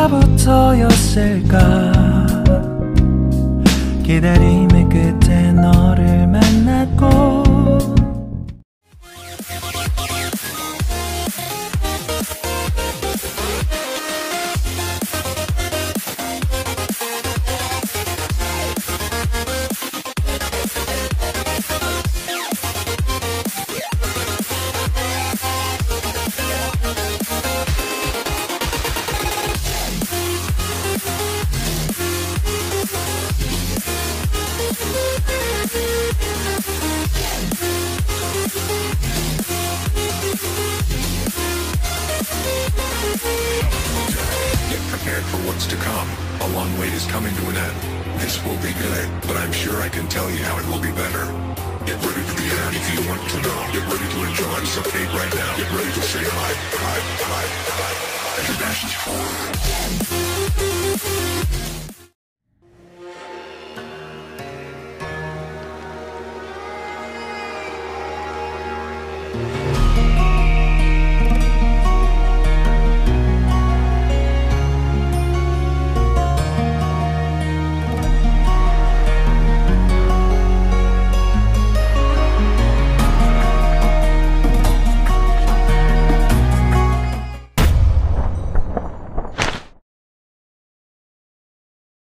언제부터였을까 기다림의 끝에 너를 만났고 For what's to come. A long wait is coming to an end. This will be good, but I'm sure I can tell you how it will be better. Get ready for the end if you want to know. Get ready to enjoy some cake right now. Get ready to say hi. Hi.